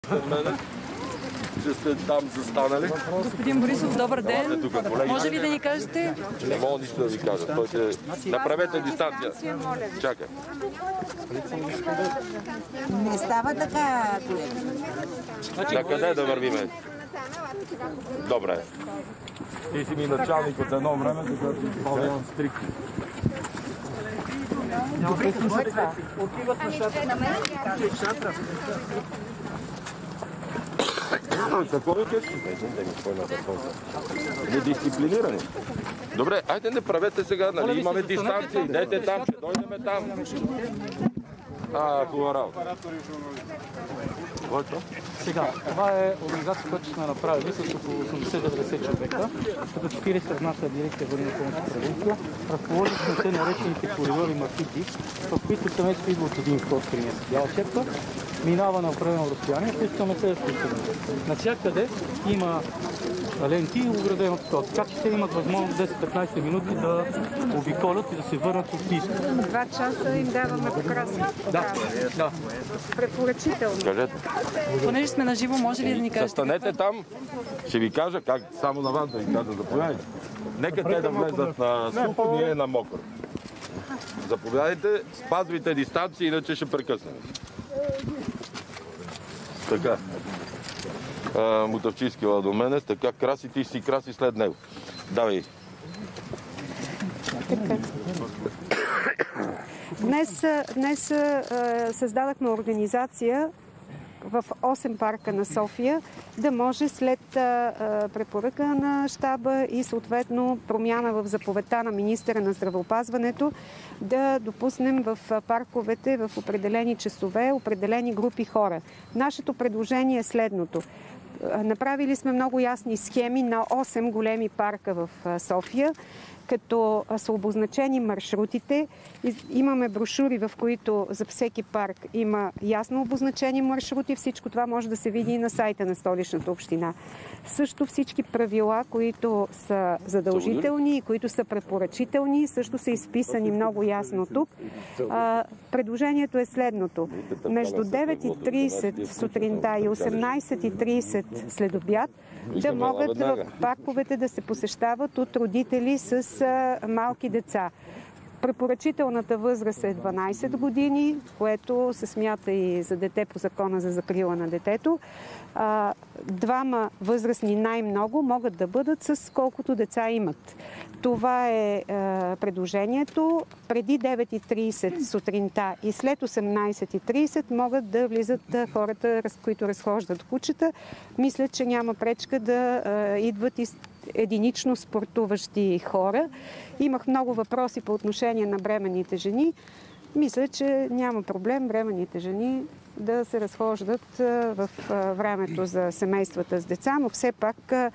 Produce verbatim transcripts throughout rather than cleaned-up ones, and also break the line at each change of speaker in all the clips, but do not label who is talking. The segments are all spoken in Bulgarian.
Че сте там застанали.
Господин Борисов, добър ден. Тук, може ли да ни кажете?
Не мога нищо да ви кажа. Ще... Направете дистанция. Чакай.
Не става така, колега.
На къде да вървиме? Добре. Ти си ми началник от едно време, защото изпълнявам стрикно. Отиват на шатра. Какво ви кажеш? Недисциплинирани. Добре, айде не правете сега, нали? Имаме дистанция, идете там, ще дойдем там. А, хубава работа.
Сега, това е организация, която сме направили с около осемдесет до деветдесет човека, като четиридесет в нашата дирекция Военна помощ и превенция. Разположили сме те наречените коридори маршрути, в които семейството идва от един вход при нас. Бяла черта, минава на определено разстояние, пускаме следващото семейство. Навсякъде има ленти и оградено това. Така че те имат възможност десет-петнайсет минути да обиколят и да се върнат от писка.
Два часа им даваме покрасни.
Да, да.
Препоръчително.
Кажете.
Понеже сме на живо, може ли да ни кажете?
Застанете там, ще ви кажа как, само на вас да ви кажа, заповядайте. Нека те да влезат на сухо, ние на мокро. Заповядайте, спазвайте дистанция, иначе ще прекъснем. Така. Мутавчийски ела до мене, така краси, ти си краси след него. Давай.
Днес, днес а, създадахме организация в осем парка на София, да може след а, препоръка на щаба и съответно промяна в заповедта на министъра на здравеопазването да допуснем в парковете в определени часове, определени групи хора. Нашето предложение е следното. Направили сме много ясни схеми на осем големи парка в София, като са обозначени маршрутите. Имаме брошури, в които за всеки парк има ясно обозначени маршрути. Всичко това може да се види и на сайта на Столичната община. Също всички правила, които са задължителни и които са препоръчителни, също са изписани много ясно тук. Предложението е следното. Между девет и трийсет сутринта и осемнайсет и трийсет след обяд да могат в парковете да се посещават от родители с малки деца. Препоръчителната възраст е дванайсет години, което се смята и за дете по закона за закрила на детето. Двама възрастни най-много могат да бъдат с колкото деца имат. Това е предложението. Преди девет и трийсет сутринта и след осемнайсет и трийсет могат да влизат хората, които разхождат кучета. Мисля, че няма пречка да идват и единично спортуващи хора. Имах много въпроси по отношение на бременните жени. Мисля, че няма проблем бременните жени да се разхождат в времето за семействата с деца, но все пак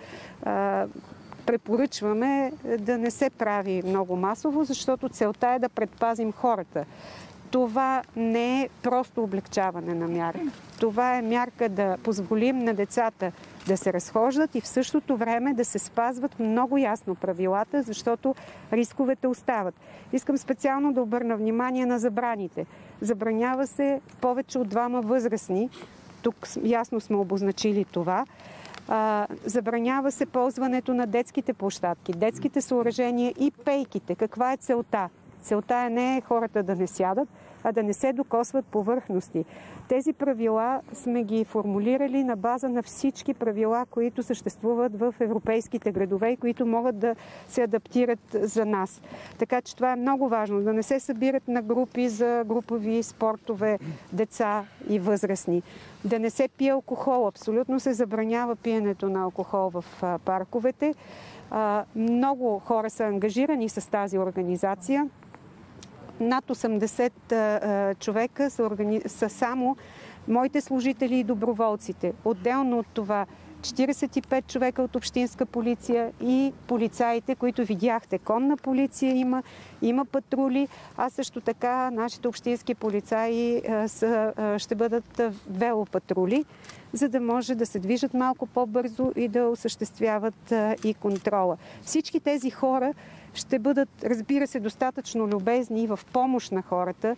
препоръчваме да не се прави много масово, защото целта е да предпазим хората. Това не е просто облегчаване на мярка. Това е мярка да позволим на децата да се разхождат и в същото време да се спазват много ясно правилата, защото рисковете остават. Искам специално да обърна внимание на забраните. Забранява се повече от двама възрастни. Тук ясно сме обозначили това. Забранява се ползването на детските площадки, детските съоръжения и пейките. Каква е целта? Целта е не хората да не сядат, а да не се докосват повърхности. Тези правила сме ги формулирали на база на всички правила, които съществуват в европейските градове и които могат да се адаптират за нас. Така че това е много важно, да не се събират на групи за групови спортове деца и възрастни. Да не се пие алкохол. Абсолютно се забранява пиенето на алкохол в парковете. Много хора са ангажирани с тази организация. Над осемдесет човека са, органи... са само моите служители и доброволците. Отделно от това четирийсет и пет човека от общинска полиция и полицаите, които видяхте. Конна полиция има, има патрули, а също така нашите общински полицаи са, ще бъдат велопатрули, за да може да се движат малко по-бързо и да осъществяват и контрола. Всички тези хора ще бъдат, разбира се, достатъчно любезни в помощ на хората,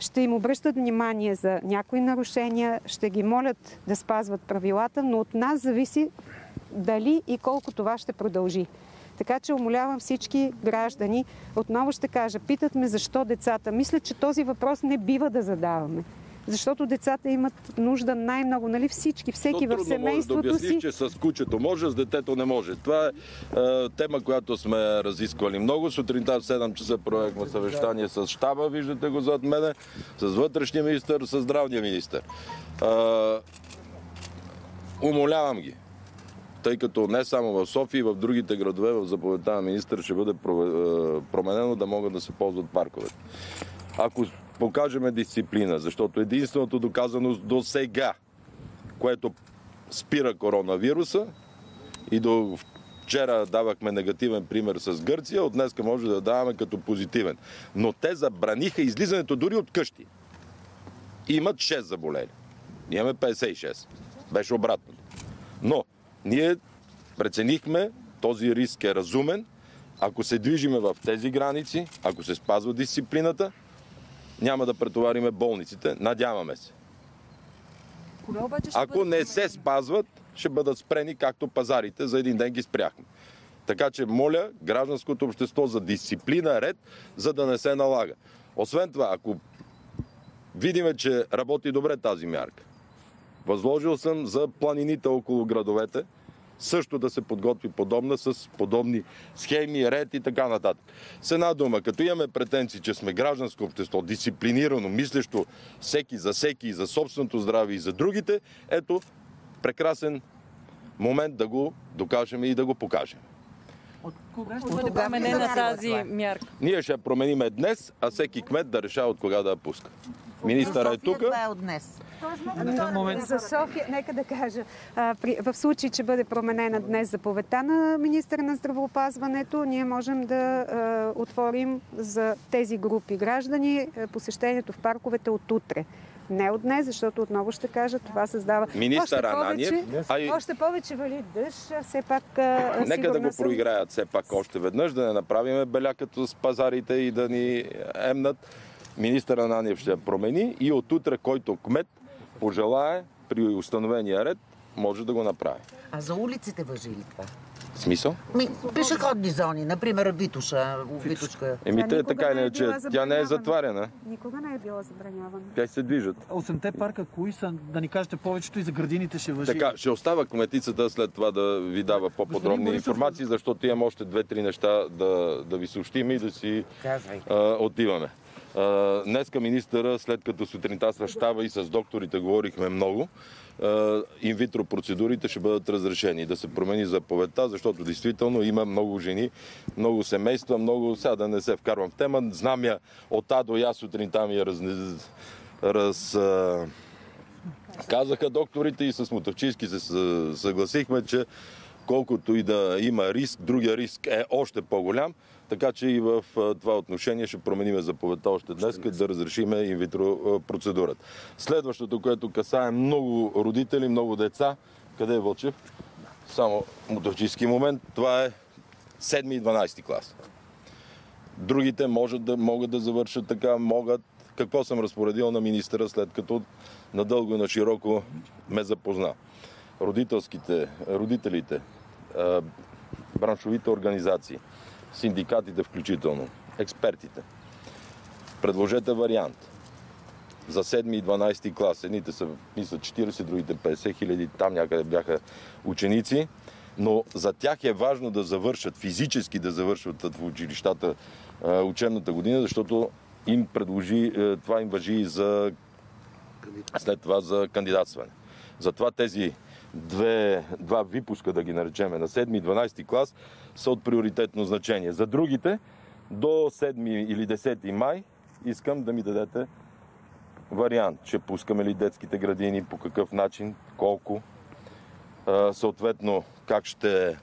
ще им обръщат внимание за някои нарушения, ще ги молят да спазват правилата, но от нас зависи дали и колко това ще продължи. Така че умолявам всички граждани, отново ще кажа, питат ме защо децата. Мисля, че този въпрос не бива да задаваме. Защото децата имат нужда най-много, нали всички, всеки в семейството
да обясниш,
си.
че с кучето може, с детето не може. Това е, е тема, която сме разисквали много. Сутринта в седем часа проведохме съвещание с щаба, виждате го зад мене, с вътрешния министър, с здравния министър. Е, умолявам ги, тъй като не само в София, и в другите градове в заповедта на министър ще бъде променено да могат да се ползват парковете. Ако покажеме дисциплина, защото единственото доказано до сега, което спира коронавируса, и до вчера давахме негативен пример с Гърция, от днеска може да даваме като позитивен. Но те забраниха излизането дори от къщи. Имат шест заболели. Имаме петдесет и шест. Беше обратно. Но ние преценихме, този риск е разумен. Ако се движиме в тези граници, ако се спазва дисциплината, няма да претовариме болниците. Надяваме се. Ако не се спазват, ще бъдат спрени, както пазарите за един ден ги спряхме. Така че моля гражданското общество за дисциплина, ред, за да не се налага. Освен това, ако видиме, че работи добре тази мярка, възложил съм за планините около градовете също да се подготви подобна с подобни схеми, ред и така нататък. С една дума, като имаме претенции, че сме гражданско общество, дисциплинирано, мислещо всеки за всеки и за собственото здраве и за другите, ето прекрасен момент да го докажем и да го покажем.
От кога ще бъде променена тази мярка?
Ние ще промениме днес, а всеки кмет да решава от кога да я пуска. Министъра е тук.
Това е от днес.
За София, нека да кажа, в случай, че бъде променена днес заповедта на министъра на здравеопазването, ние можем да отворим за тези групи граждани посещението в парковете от утре. Не от днес, защото отново ще кажа, това създава
министър Ананиев,
още повече,
а и...
още повече вали дъжд, все пак
нека да го проиграят все пак още веднъж, да не направим беля като с пазарите и да ни емнат. Министър Ананиев ще я промени и от утре, който кмет пожелае при установения ред, може да го направи.
А за улиците важи ли това?
В смисъл?
Ми, пешеходни зони, например Витуша, Витушка.
Еми, те така или
не е
иначе,
била
тя не е
забранявана.
затваряна.
Никога не е било забранявано.
Те се движат.
Осемте парка, кои са, да ни кажете повечето и за градините ще важи?
Така, ще остава кметицата след това да ви дава по-подробни
Борисов,
информации, защото имам още две-три неща да, да ви съобщим и да си
Казвай.
а, отиваме. А, днеска министъра, след като сутринта с щаба и с докторите говорихме много, инвитро процедурите ще бъдат разрешени. Да се промени заповедта, защото действително има много жени, много семейства, много... Сега да не се вкарвам в тема. Знам я от А до Я сутринта ми я раз... раз казаха докторите и с Мотавчийски се съгласихме, че колкото и да има риск, другия риск е още по-голям. Така че и в това отношение ще променим заповедта още днес, да разрешиме инвитро процедурата. Следващото, което касае много родители, много деца. Къде е Вълчев? Само мотавчийски момент. Това е седми и дванадесети клас. Другите могат да, могат да завършат така, могат. Какво съм разпоредил на министъра, след като надълго и на широко ме запозна. Родителските, родителите, браншовите организации, синдикатите включително, експертите. Предложете вариант за седми и дванадесети клас. Едните са, мисля, четиридесет, другите петдесет хиляди, там някъде бяха ученици, но за тях е важно да завършат, физически да завършват в училищата учебната година, защото им предложи, това им важи и за след това за кандидатстване. Затова тези две, два випуска, да ги наречеме, на седми и дванадесети клас са от приоритетно значение. За другите, до седми или десети май искам да ми дадете вариант. Ще пускаме ли детските градини, по какъв начин, колко, съответно как ще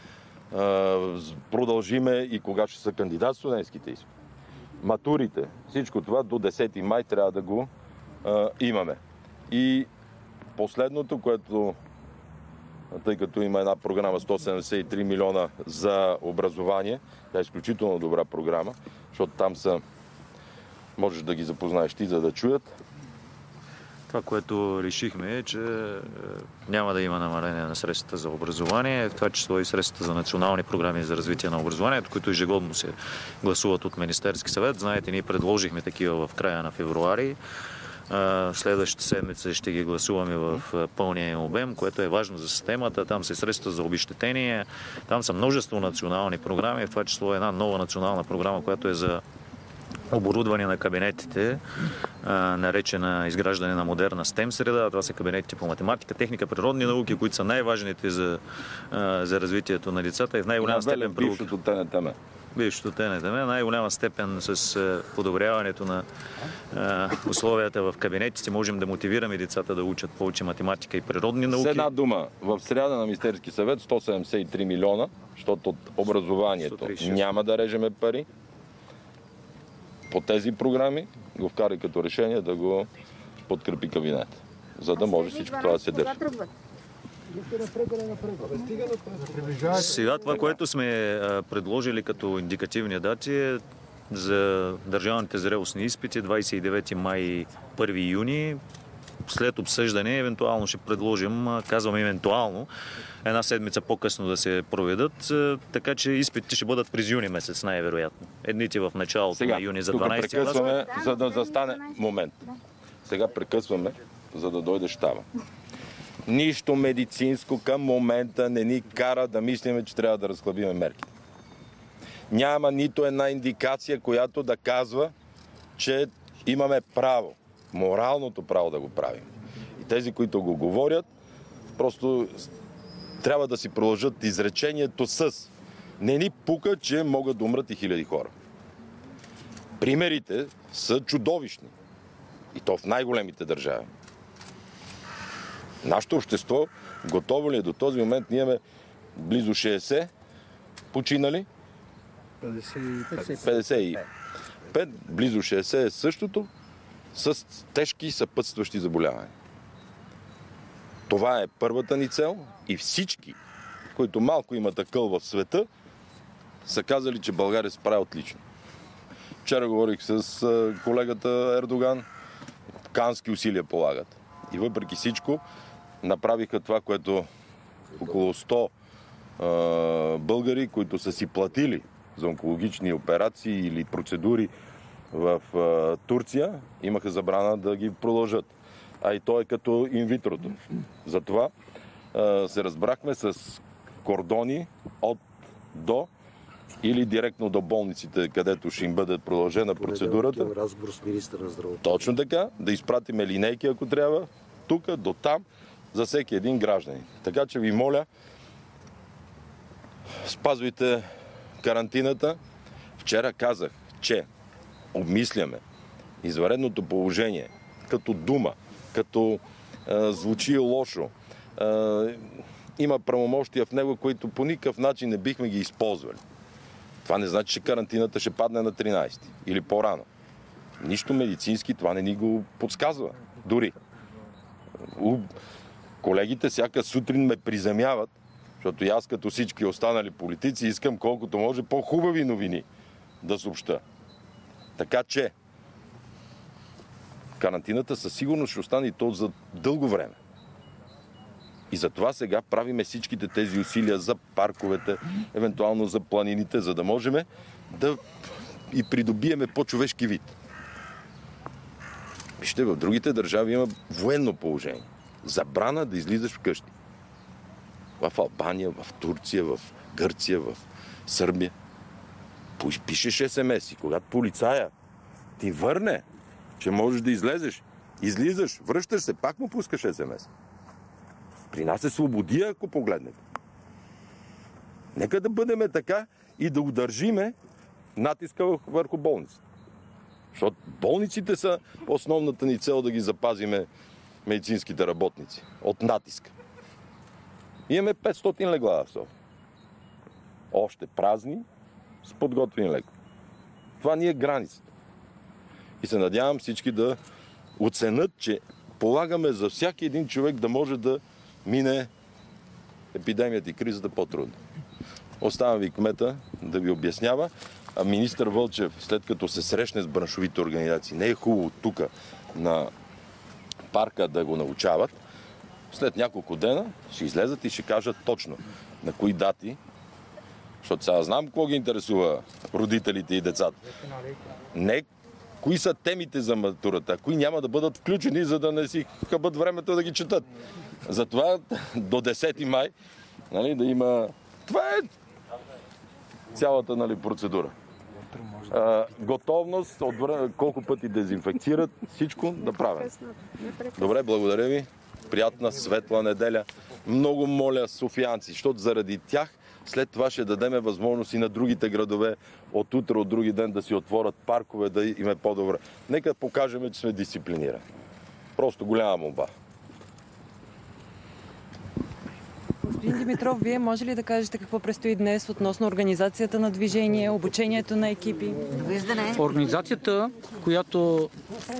продължиме и кога ще са кандидат студентските изпити. Матурите, всичко това до десети май трябва да го а, имаме. И последното, което, тъй като има една програма сто седемдесет и три милиона за образование, тя е изключително добра програма, защото там са Можеш да ги запознаеш ти, за да чуят.
Това, което решихме е, че няма да има намаление на средствата за образование, в това число и средствата за национални програми за развитие на образованието, които ежегодно се гласуват от Министерски съвет. Знаете, ние предложихме такива в края на февруари. Следващата седмица ще ги гласуваме в пълния обем, което е важно за системата. Там са средства за обезщетение, там са множество национални програми, в това число една нова национална програма, която е за оборудване на кабинетите, наречена изграждане на модерна STEM среда. Това са кабинетите по математика, техника, природни науки, които са най-важните за, за развитието на децата и в най-голяма степен
бившото ТНТМ.
Бившото ТНТМ, най-голяма степен с подобряването на условията в кабинетите можем да мотивираме децата да учат повече математика и природни науки.
С една дума, в среда на Министерски съвет сто седемдесет и три милиона, защото от образованието
сто тридесет и шест
няма да режеме пари. По тези програми го вкара като решение да го подкрепи кабинет, за да може всичко това да се държи.
Сега това, което сме предложили като индикативни дати е за държавните зрелостни изпити двадесет и девети май и първи юни. След обсъждане, евентуално ще предложим, казвам евентуално, една седмица по-късно да се проведат, така че изпитите ще бъдат през юни месец, най-вероятно. Едните в началото
Сега,
на юни за
тук
дванадесети клас.
прекъсваме, за да застане момент. Сега прекъсваме, за да дойде щаба. Нищо медицинско към момента не ни кара да мислиме, че трябва да разхлабиме мерките. Няма нито една индикация, която да казва, че имаме право, моралното право да го правим. И тези, които го говорят, просто трябва да си продължат изречението с не ни пука, че могат да умрат и хиляди хора. Примерите са чудовищни. И то в най-големите държави. Нашето общество готово ли е до този момент? Ние имаме близо шейсет починали. петдесет и пет. Близо шейсет е същото с тежки съпътстващи заболявания. Това е първата ни цел и всички, които малко имат акъл в света, са казали, че България се прави отлично. Вчера говорих с колегата Ердоган, кански усилия полагат. И въпреки всичко направиха това, което около сто а, българи, които са си платили за онкологични операции или процедури в а, Турция, имаха забрана да ги продължат. А и то е като инвитрото. Затова а, се разбрахме с кордони от до или директно до болниците, където ще им бъде продължена процедурата.
Разговор с министъра на здравеопазването.
Точно така, да изпратиме линейки, ако трябва, тук до там, за всеки един гражданин. Така че ви моля, спазвайте карантината. Вчера казах, че обмисляме извънредното положение като дума, като е, звучи лошо. Е, има правомощия в него, които по никакъв начин не бихме ги използвали. Това не значи, че карантината ще падне на тринадесети или по-рано. Нищо медицински това не ни го подсказва. Дори. Колегите всяка сутрин ме приземяват, защото и аз като всички останали политици искам колкото може по-хубави новини да съобща. Така че карантината със сигурност ще остане и то за дълго време. И затова сега правиме всичките тези усилия за парковете, евентуално за планините, за да можем да и придобиеме по-човешки вид. Вижте, в другите държави има военно положение. Забрана да излизаш вкъщи. В Албания, в Турция, в Гърция, в Сърбия. Пишеш ес ем ес и когато полицая ти върне, че можеш да излезеш, излизаш, връщаш се, пак му пускаш ес ем ес. При нас е свободия, ако погледнете. Нека да бъдеме така и да удържиме натиска върху болниците. Защото болниците са основната ни цел да ги запазиме медицинските работници от натиска. Имаме петстотин легла в София. Още празни, с подготвени лекари. Това ни е границата. И се надявам всички да оценят, че полагаме за всяки един човек да може да мине епидемията и кризата по-трудно. Оставям ви кмета да ви обяснява. а министър Вълчев, след като се срещне с браншовите организации, не е хубаво тук на парка да го научават, след няколко дена ще излезат и ще кажат точно на кои дати, защото сега знам какво ги интересува родителите и децата. Не кои са темите за матурата, кои няма да бъдат включени, за да не си хъбат времето да ги четат. Затова до десети май, нали, да има... Това е цялата, нали, процедура. А, готовност, отвър... колко пъти дезинфекцират, всичко направено. Добре, благодаря ви. Приятна, светла неделя. Много моля софиянци, защото заради тях след това ще дадем възможност и на другите градове от утре, от други ден да си отворят паркове, да им е по-добре. Нека покажем, че сме дисциплинирани. Просто голяма молба.
Господин Димитров, вие може ли да кажете какво предстои днес относно организацията на движение, обучението на екипи?
Довиждане.
Организацията, която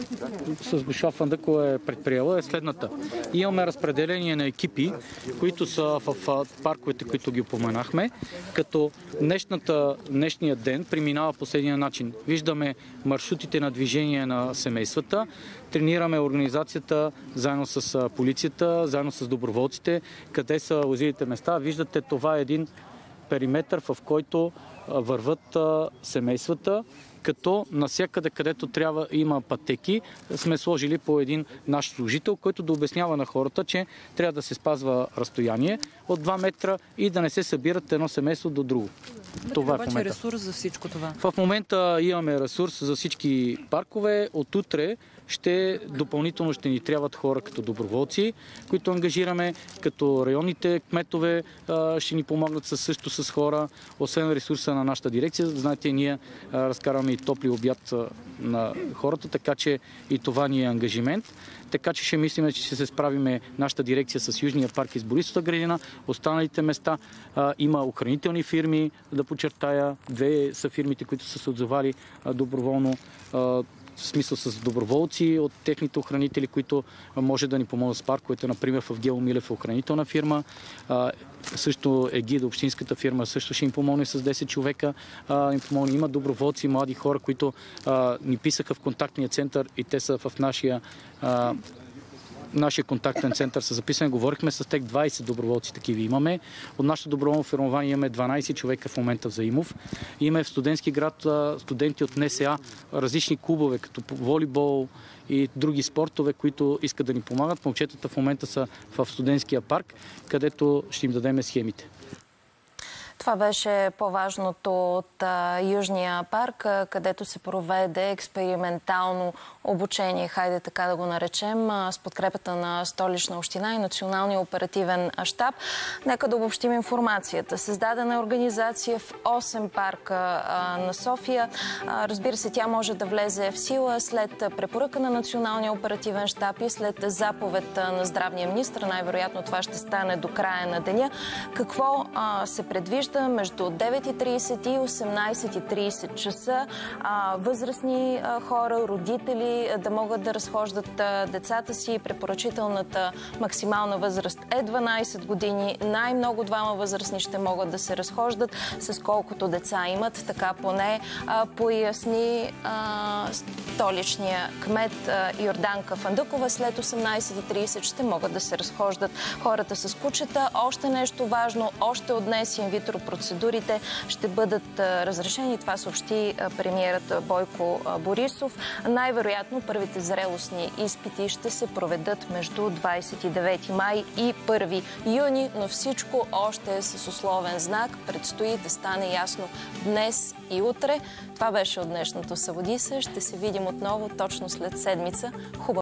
с Гоша Фандъкова е предприела, е следната. Имаме разпределение на екипи, които са в парковете, които ги упоменахме, като днешната, днешния ден преминава по следния начин. Виждаме маршрутите на движение на семействата, тренираме организацията заедно с полицията, заедно с доброволците, къде са уязвимите места. Виждате, това е един периметър, в който върват семействата, като навсякъде, където трябва има пътеки, сме сложили по един наш служител, който да обяснява на хората, че трябва да се спазва разстояние от два метра и да не се събират едно семейство до друго.
Това е в момента. Ресурс за всичко това?
В момента имаме ресурс за всички паркове. От утре ще допълнително ще ни трябват хора като доброволци, които ангажираме, като районните кметове ще ни помогнат също с хора, освен ресурса на нашата дирекция. Знаете, ние разкарваме и топли обяд на хората, така че и това ни е ангажимент. Така че ще мислим, че ще се справиме нашата дирекция с Южния парк и с Борисовата градина. Останалите места а, има охранителни фирми, да подчертая. Две са фирмите, които са се отзовали а, доброволно, а, в смисъл с доброволци от техните охранители, които може да ни помогнат с парковете. Например, в Гео Милев е охранителна фирма. А, също е гида, общинската фирма, също ще им помогне с десет човека. А, им помогне. Има доброволци, млади хора, които а, ни писаха в контактния център и те са в нашия а, нашия контактен център са записани. Говорихме с тях, двайсет доброволци такива имаме. От нашето доброволно формирование имаме дванайсет човека в момента в Заимов. Имаме в Студентски град студенти от НСА, различни клубове, като волейбол и други спортове, които искат да ни помагат. Момчетата в момента са в Студентския парк, където ще им дадем схемите.
Това беше по-важното от а, Южния парк, а, където се проведе експериментално обучение, хайде така да го наречем, а, с подкрепата на Столична община и Националния оперативен щаб. Нека да обобщим информацията. Създадена е организация в осем парка а, на София. А, разбира се, тя може да влезе в сила след препоръка на Националния оперативен щаб и след заповед на здравния министър. Най-вероятно това ще стане до края на деня. Какво а, се предвижда? Между девет и трийсет и осемнайсет и трийсет часа а, възрастни а, хора, родители да могат да разхождат а, децата си. Препоръчителната максимална възраст е дванайсет години. Най-много двама възрастни ще могат да се разхождат с колкото деца имат. Така поне а, поясни а, столичния кмет а, Йорданка Фандъкова. След осемнайсет и трийсет ще могат да се разхождат хората с кучета. Още нещо важно, още от днес инвитро процедурите ще бъдат разрешени. Това съобщи премиерът Бойко Борисов. Най-вероятно първите зрелостни изпити ще се проведат между двайсет и девети май и първи юни, но всичко още е с условен знак. Предстои да стане ясно днес и утре. Това беше от днешното Събуди се. Ще се видим отново точно след седмица. Хубаво!